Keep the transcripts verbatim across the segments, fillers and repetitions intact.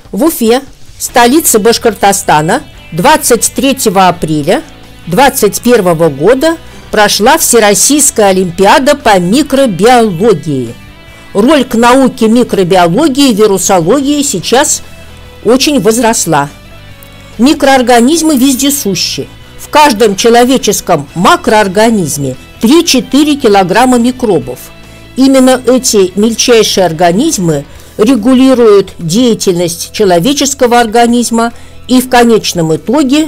В Уфе, столице Башкортостана, двадцать третьего апреля двадцать первого года прошла Всероссийская олимпиада по микробиологии. Роль к науке микробиологии и вирусологии сейчас очень возросла. Микроорганизмы вездесущи. В каждом человеческом макроорганизме три-четыре килограмма микробов. Именно эти мельчайшие организмы регулируют деятельность человеческого организма и в конечном итоге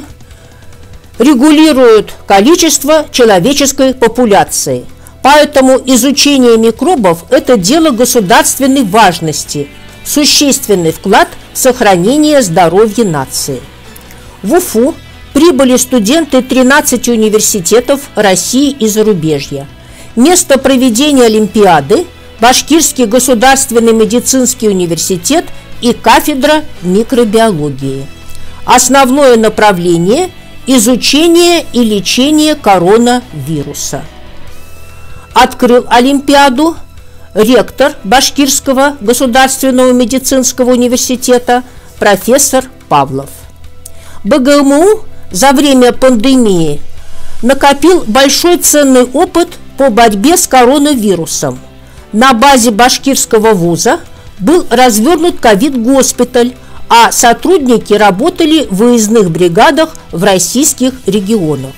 регулируют количество человеческой популяции. Поэтому изучение микробов – это дело государственной важности, существенный вклад в сохранение здоровья нации. В Уфу прибыли студенты тринадцати университетов России и зарубежья. Место проведения олимпиады – Башкирский государственный медицинский университет и кафедра микробиологии. Основное направление – изучение и лечение коронавируса. Открыл олимпиаду ректор Башкирского государственного медицинского университета профессор Павлов. БГМУ за время пандемии накопил большой ценный опыт по борьбе с коронавирусом. На базе башкирского вуза был развернут ковид-госпиталь, а сотрудники работали в выездных бригадах в российских регионах.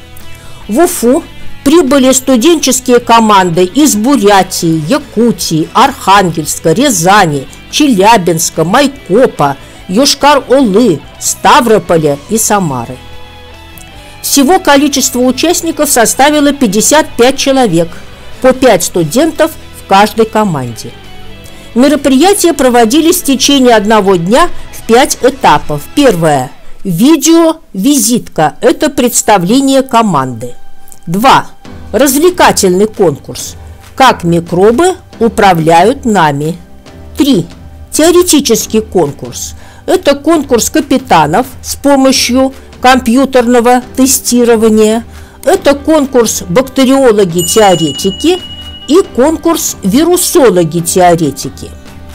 В Уфу прибыли студенческие команды из Бурятии, Якутии, Архангельска, Рязани, Челябинска, Майкопа, Йошкар-Олы, Ставрополя и Самары. Всего количество участников составило пятьдесят пять человек, по пять студентов в каждой команде. Мероприятия проводились в течение одного дня в пять этапов. Первое. Видео-визитка – это представление команды. Два. Развлекательный конкурс. Как микробы управляют нами. Три. Теоретический конкурс. Это конкурс капитанов с помощью компьютерного тестирования. Это конкурс бактериологи-теоретики и конкурс вирусологи-теоретики,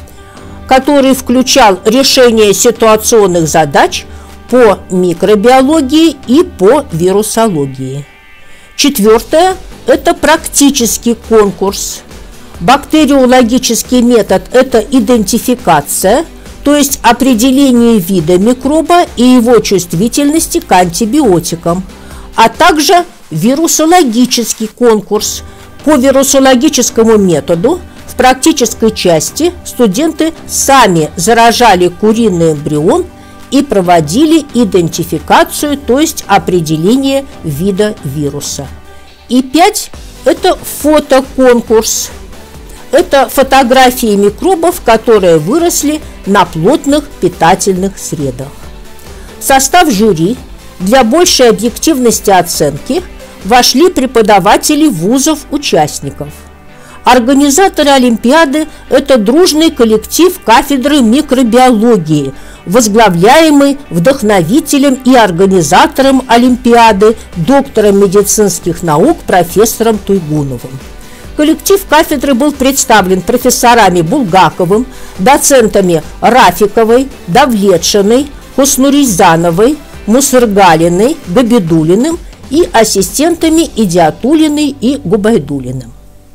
который включал решение ситуационных задач по микробиологии и по вирусологии. Четвертое – это практический конкурс. Бактериологический метод – это идентификация, то есть определение вида микроба и его чувствительности к антибиотикам, а также вирусологический конкурс. По вирусологическому методу в практической части студенты сами заражали куриный эмбрион и проводили идентификацию, то есть определение вида вируса. И пять – это фотоконкурс. Это фотографии микробов, которые выросли на плотных питательных средах. В состав жюри для большей объективности оценки вошли преподаватели вузов-участников. Организаторы олимпиады – это дружный коллектив кафедры микробиологии, возглавляемый вдохновителем и организатором олимпиады, доктором медицинских наук профессором Туйгуновым. Коллектив кафедры был представлен профессорами Булгаковым, доцентами Рафиковой, Давлетшиной, Хуснуризановой, Мусыргалиной, Габидулиным и ассистентами Идиатулиной и Губайдулиным.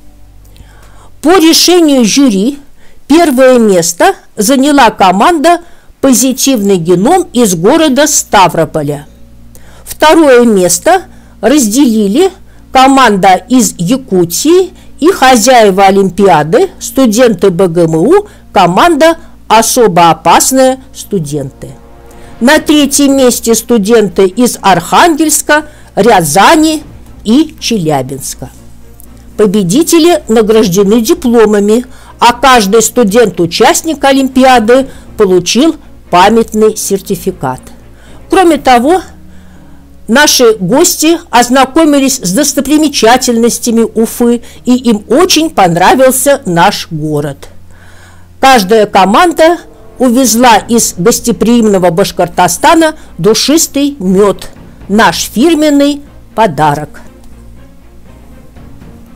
По решению жюри первое место заняла команда «Позитивный геном» из города Ставрополя. Второе место разделили команда из Якутии и хозяева олимпиады, студенты БГМУ, команда «Особо опасные студенты». На третьем месте студенты из Архангельска, Рязани и Челябинска. Победители награждены дипломами, а каждый студент-участник олимпиады получил памятный сертификат. Кроме того, наши гости ознакомились с достопримечательностями Уфы, и им очень понравился наш город. Каждая команда увезла из гостеприимного Башкортостана душистый мед, наш фирменный подарок.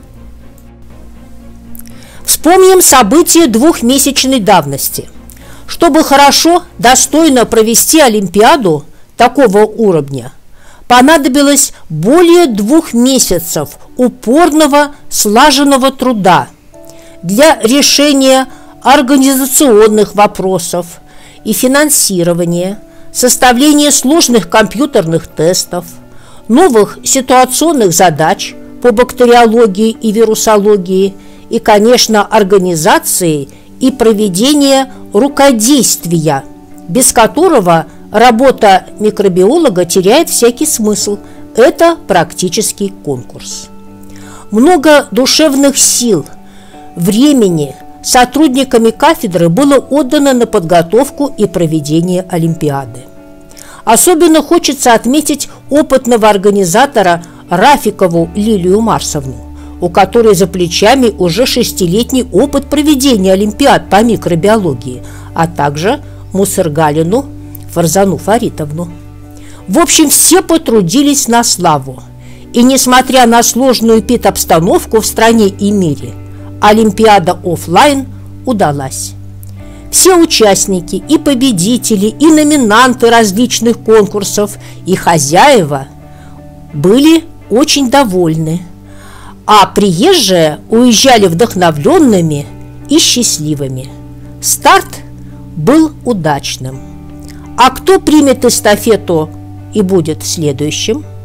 Вспомним события двухмесячной давности. Чтобы хорошо, достойно провести Олимпиаду такого уровня, понадобилось более двух месяцев упорного, слаженного труда для решения организационных вопросов и финансирования, составления сложных компьютерных тестов, новых ситуационных задач по бактериологии и вирусологии и, конечно, организации и проведения рукодействия, без которого работа микробиолога теряет всякий смысл. Это практический конкурс. Много душевных сил, времени сотрудниками кафедры было отдано на подготовку и проведение Олимпиады. Особенно хочется отметить опытного организатора Рафикову Лилию Марсовну, у которой за плечами уже шестилетний опыт проведения Олимпиад по микробиологии, а также Мусыргалину Фарзану Фаритовну. В общем, все потрудились на славу. И несмотря на сложную пит-обстановку в стране и мире, Олимпиада офлайн удалась. Все участники, и победители, и номинанты различных конкурсов, и хозяева были очень довольны, а приезжие уезжали вдохновленными и счастливыми. Старт был удачным. А кто примет эстафету и будет следующим?